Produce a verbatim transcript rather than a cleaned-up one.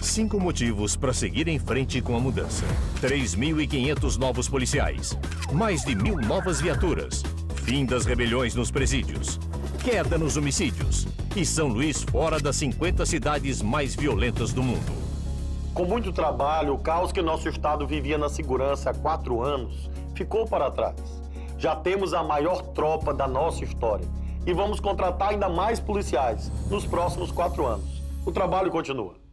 Cinco motivos para seguir em frente com a mudança. três mil e quinhentos novos policiais. Mais de mil novas viaturas. Fim das rebeliões nos presídios. Queda nos homicídios. E São Luís fora das cinquenta cidades mais violentas do mundo. Com muito trabalho, o caos que nosso estado vivia na segurança há quatro anos ficou para trás. Já temos a maior tropa da nossa história e vamos contratar ainda mais policiais nos próximos quatro anos. O trabalho continua.